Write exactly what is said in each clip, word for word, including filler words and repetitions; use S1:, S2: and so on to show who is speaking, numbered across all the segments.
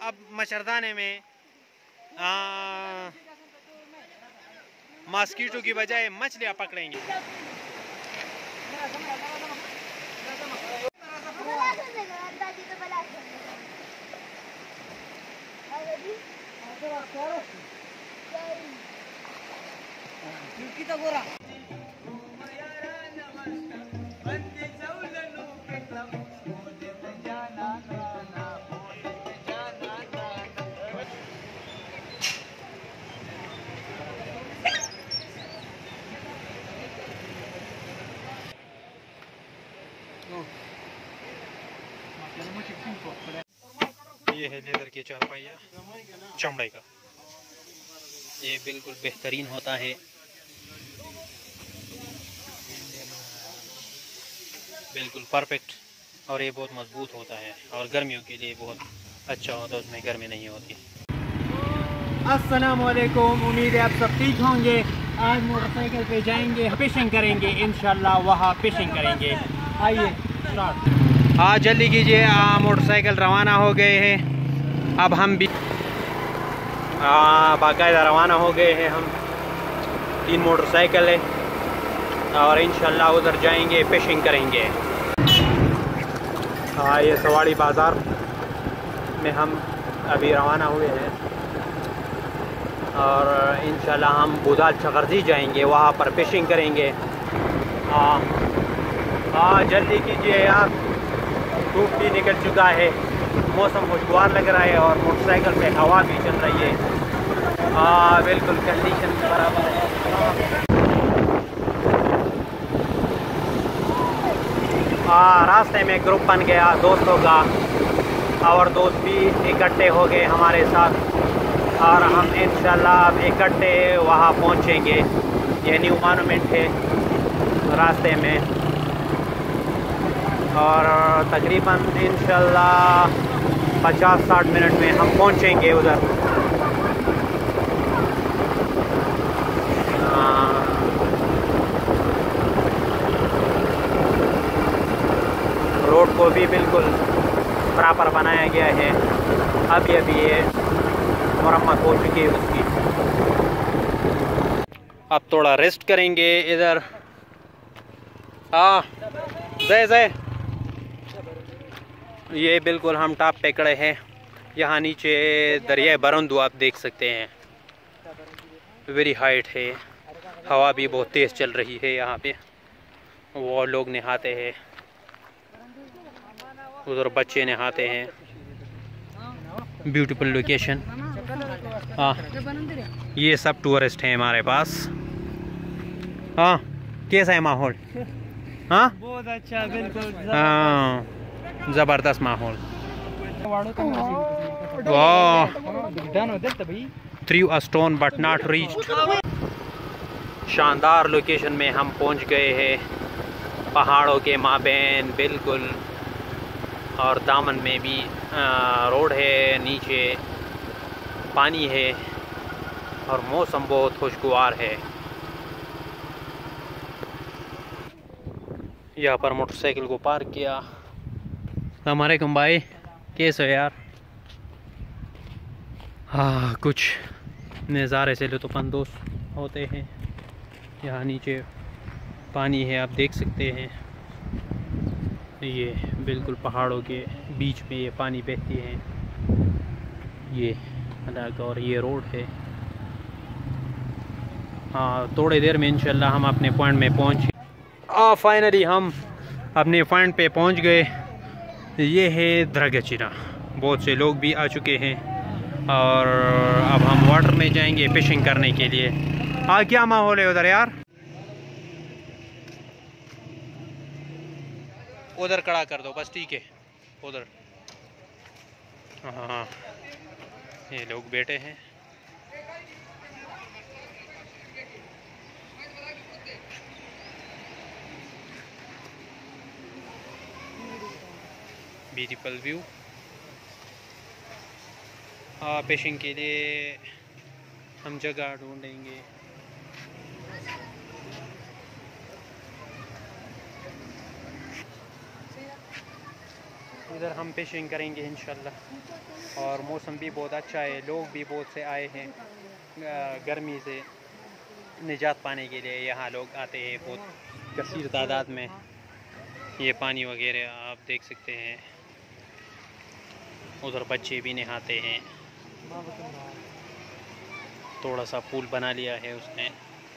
S1: अब मच्छरदानी में मॉस्किटो की बजाय मछलियाँ पकड़ेंगे। ये है लेदर के चारपाइया चमड़े का, ये बिल्कुल बेहतरीन होता है। बिल्कुल परफेक्ट, और ये बहुत मजबूत होता है और गर्मियों के लिए बहुत अच्छा होता है, उसमें गर्मी नहीं होती। अस्सलाम वालेकुम, उम्मीद है आप सब ठीक होंगे। आज मोटरसाइकिल पे जाएंगे, फिशिंग करेंगे इंशाल्लाह, वहाँ फिशिंग करेंगे। आइए स्टार्ट। हाँ जल्दी कीजिए, मोटरसाइकिल रवाना हो गए हैं। अब हम भी बाकायदा रवाना हो गए हैं। हम तीन मोटरसाइकिल है और इंशाल्लाह उधर जाएंगे, फिशिंग करेंगे। हाँ ये सवाड़ी बाज़ार में हम अभी रवाना हुए हैं और इंशाल्लाह हम बुदाल चकरजी जाएंगे, वहाँ पर फिशिंग करेंगे। हाँ हाँ जल्दी कीजिए यार, धूप भी निकल चुका है, मौसम खुशगवार लग रहा है और मोटरसाइकिल पे हवा भी चल रही है। हाँ बिल्कुल कंडीशन बराबर है। हाँ रास्ते में ग्रुप बन गया दोस्तों का, और दोस्त भी इकट्ठे हो गए हमारे साथ और हम इंशाल्लाह अब इकट्ठे वहाँ पहुँचेंगे। ये न्यू मॉन्यूमेंट है रास्ते में, और तकरीबन इंशाल्लाह पचास साठ मिनट में हम पहुँचेंगे उधर। रोड को भी बिल्कुल प्रॉपर बनाया गया है, अभी अभी ये मरम्मत हो चुकी है उसकी। अब थोड़ा रेस्ट करेंगे इधर। हाँ जय जय, ये बिल्कुल हम टॉप पे खड़े हैं। यहाँ नीचे दरिया बरंदू आप देख सकते हैं, वेरी हाइट है, हवा भी बहुत तेज़ चल रही है। यहाँ पे वो लोग नहाते हैं, उधर बच्चे नहाते हैं। Beautiful location. हाँ ये सब टूरिस्ट हैं हमारे पास। हाँ कैसा है माहौल? हाँ
S2: बहुत अच्छा, बिल्कुल
S1: हाँ ज़बरदस्त माहौल। Throw a stone but not reached. शानदार लोकेशन में हम पहुंच गए हैं, पहाड़ों के माबैन बिल्कुल, और दामन में भी रोड है, नीचे पानी है और मौसम बहुत खुशगवार है। यहाँ पर मोटरसाइकिल को पार्क किया। हमारे कम भाई कैसे हो यार? हाँ कुछ नज़ारे से लुत्फ़अंदोज़ होते हैं। यहाँ नीचे पानी है, आप देख सकते हैं, ये बिल्कुल पहाड़ों के बीच में ये पानी बहती है, ये अलग, और ये रोड है। हाँ थोड़ी देर में इंशाल्लाह हम अपने पॉइंट में पहुँच आ फाइनली हम अपने पॉइंट पे पहुँच गए। ये है द्रगचिना, बहुत से लोग भी आ चुके हैं और अब हम वाटर में जाएंगे फिशिंग करने के लिए। हाँ क्या माहौल है उधर यार? उधर खड़ा कर दो बस, ठीक है उधर। हाँ हाँ ये लोग बैठे हैं। Beautiful view. हाँ फिशिंग के लिए हम जगह ढूंढेंगे। इधर हम फिशिंग करेंगे इंशाल्लाह। और मौसम भी बहुत अच्छा है, लोग भी बहुत से आए हैं गर्मी से निजात पाने के लिए। यहाँ लोग आते हैं बहुत कसीर तादाद में। ये पानी वगैरह आप देख सकते हैं, उधर बच्चे भी नहाते हैं। थोड़ा सा पूल बना लिया है उसने,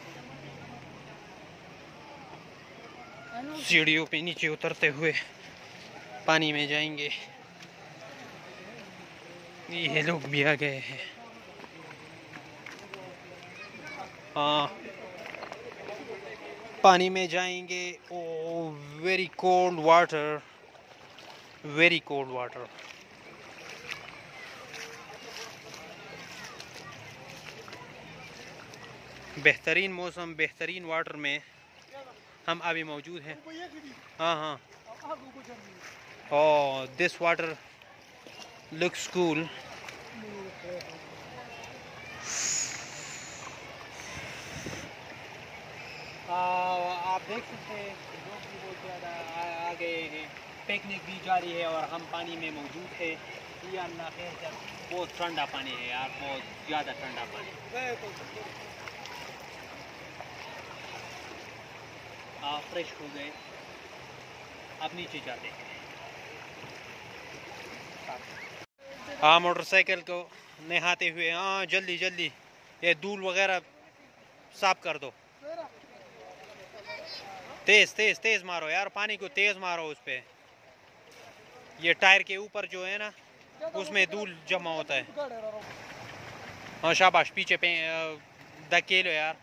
S1: सीढ़ियों पे नीचे उतरते हुए पानी में जाएंगे। ये लोग भी आ गए हैं। हाँ, पानी में जाएंगे। Oh very cold water, very cold water. बेहतरीन मौसम, बेहतरीन वाटर में हम अभी मौजूद हैं। हाँ हाँ। Oh this water looks cool. आप देख सकते हैं लोग भी बहुत ज़्यादा आ, आ गए हैं। पिकनिक भी जारी है और हम पानी में मौजूद है। ये अल्लाह खैर कर, बहुत ठंडा पानी है यार, बहुत ज़्यादा ठंडा पानी। आप फ्रेश हो गए, अब नीचे जाते हैं। हाँ, मोटरसाइकिल को नहाते हुए। हाँ जल्दी जल्दी, ये धूल वगैरह साफ कर दो। तेज तेज तेज मारो यार, पानी को तेज मारो उस पे। ये टायर के ऊपर जो है ना, उसमें धूल जमा होता है। हाँ शाबाश, पीछे पे धकेलो लो यार।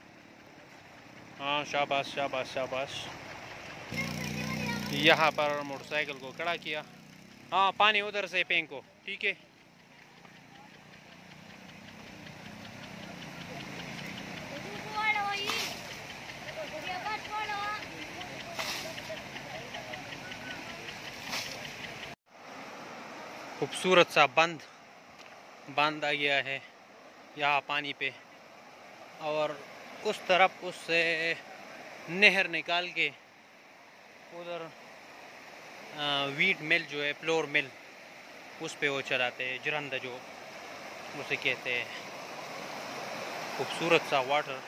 S1: हाँ शाबाश शाबाश शाबाश। यहाँ पर मोटरसाइकिल को खड़ा किया। हाँ पानी उधर से फेंको, ठीक है। खूबसूरत सा बंद बंद आ गया है यहाँ पानी पे। और उस तरफ उससे नहर निकाल के उधर वीट मिल जो है, फ्लोर मिल, उस पे वो चलाते हैं, जरंदा जो उसे कहते हैं। खूबसूरत सा वाटर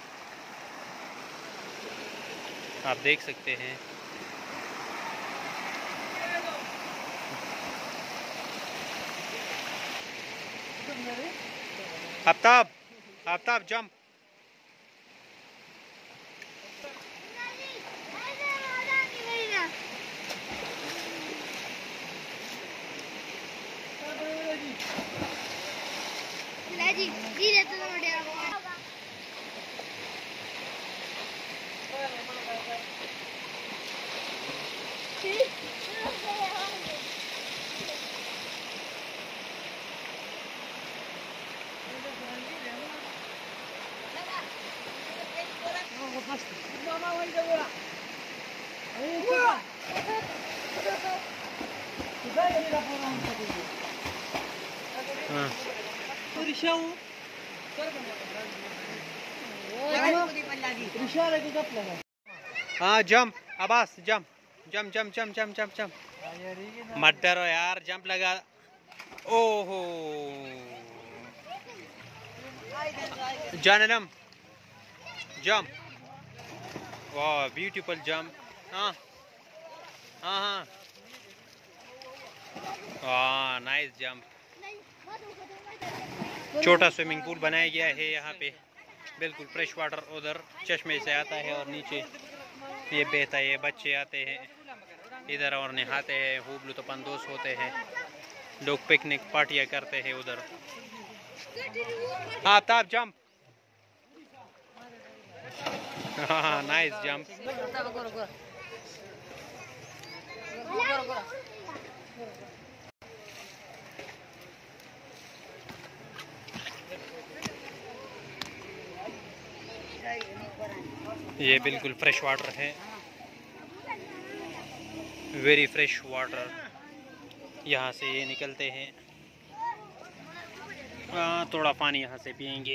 S1: आप देख सकते हैं। आफ्ताब आफ्ताब जंप। हाँ jump Abbas, jump jump jump jump jump jump jump. मत डरो यार, जंप लगा। ओहो जानम जंप। वाह ब्यूटीफुल जंप। हाँ हाँ हाँ वाह नाइस जंप। छोटा स्विमिंग पूल बनाया गया है यहाँ पे, बिल्कुल फ्रेश वाटर उधर चश्मे से आता है और नीचे ये बहता है। बच्चे आते हैं इधर और नहाते हैं, खूब लुत्फ़अंदोज़ होते हैं। लोग पिकनिक पार्टियाँ करते हैं उधर। हाँ ताब जंप। हाँ नाइस जंप। ये बिल्कुल फ्रेश वाटर है, वेरी फ्रेश वाटर। यहाँ से ये निकलते हैं। हाँ थोड़ा पानी यहाँ से पियेंगे।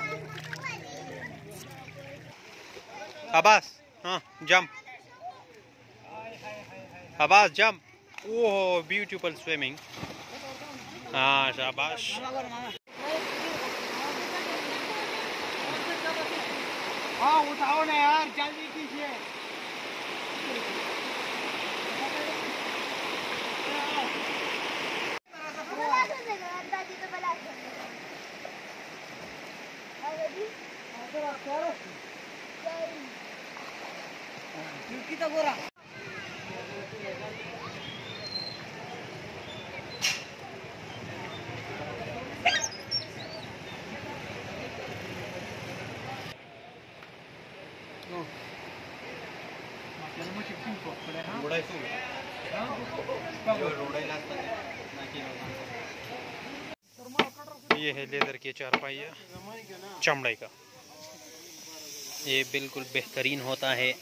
S1: अब्बास हाँ जंप। आवाज जंप। Oh beautiful swimming. हाँ शाबाश।
S2: हाँ उठाओ ना यार, जल्दी कीजिए। तो गोरा
S1: ये है लेदर के चारपाइया चमड़े का। ये बिल्कुल बेहतरीन होता है।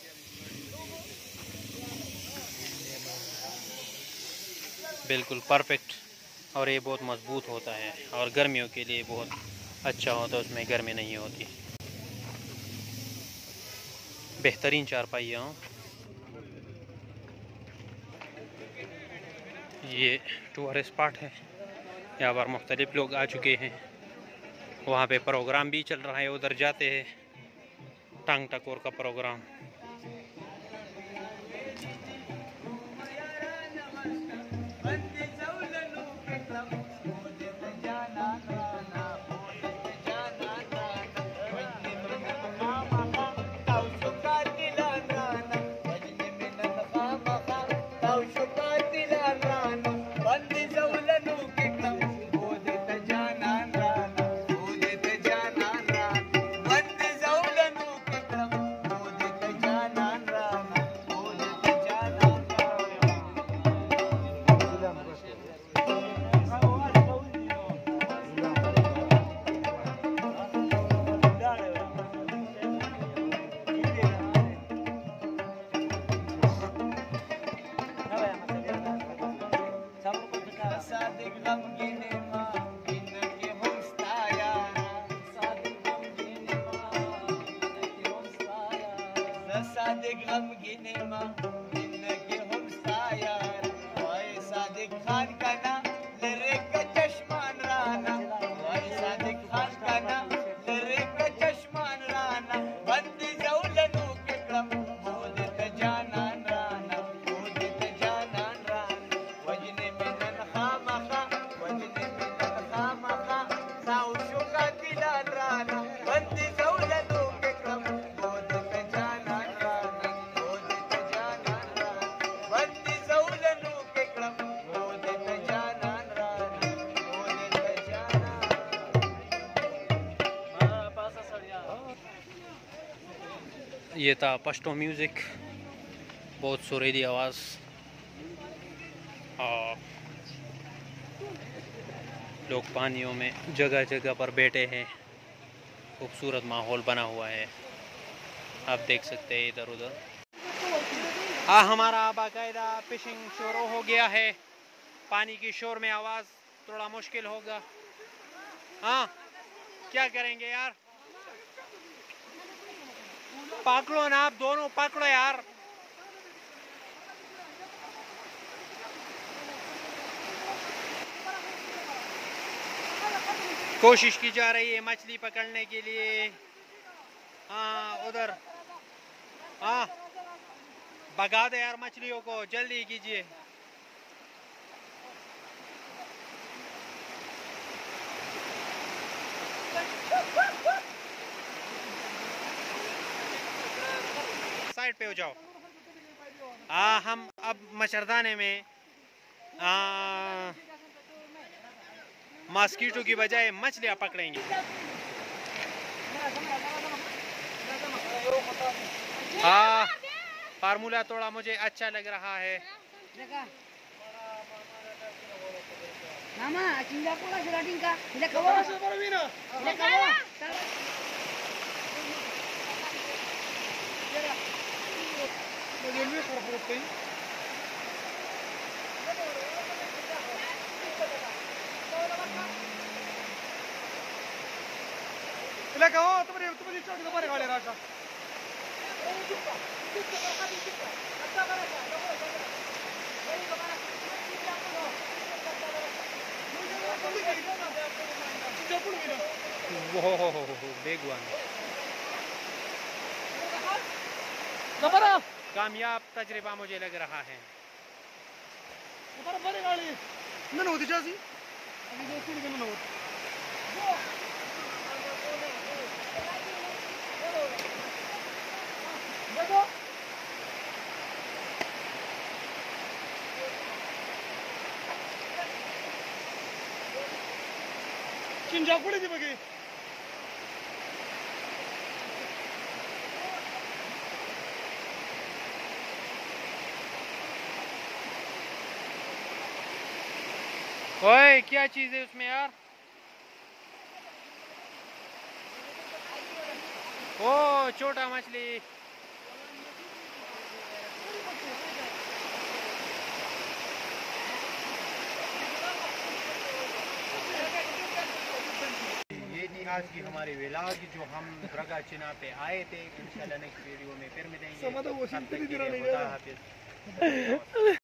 S1: बिल्कुल परफेक्ट। और ये बहुत मजबूत होता है और गर्मियों के लिए बहुत अच्छा होता है, उसमें गर्मी नहीं होती। बेहतरीन चारपाइया। ये टूरिस्ट स्पॉट है, यहाँ पर मुख्तलिफ लोग आ चुके हैं। वहाँ पे प्रोग्राम भी चल रहा है, उधर जाते हैं। टांग टकोर का प्रोग्राम। ये था पश्तो म्यूज़िक, बहुत सुरीली आवाज़। और लोग पानियों में जगह जगह पर बैठे हैं। खूबसूरत माहौल बना हुआ है, आप देख सकते हैं इधर उधर। हाँ हमारा बाकायदा फिशिंग शुरू हो गया है। पानी की शोर में आवाज़ थोड़ा मुश्किल होगा। हाँ क्या करेंगे यार, पकड़ो ना आप दोनों, पकड़ो यार। कोशिश की जा रही है मछली पकड़ने के लिए। हाँ उधर, हाँ भगा दे यार मछलियों को, जल्दी कीजिए। साइड पे हो जाओ। हाँ हम अब मच्छरदानी में आ, मस्कीटो की बजाय मछलियाँ पकड़ेंगे। हाँ फार्मूला थोड़ा मुझे अच्छा लग रहा है। वो हो हो हो बिग वन। कामयाब तजर्बा मुझे लग रहा है।
S2: चिंजा कुठे ती बघे
S1: ओए क्या चीज है उसमें यार? ओ छोटा मछली। ये थी आज की हमारी व्लॉग जो हम दरगाह चिना पे आए थे। इंशाल्लाह नेक्स्ट वीडियो में फिर मिलेंगे।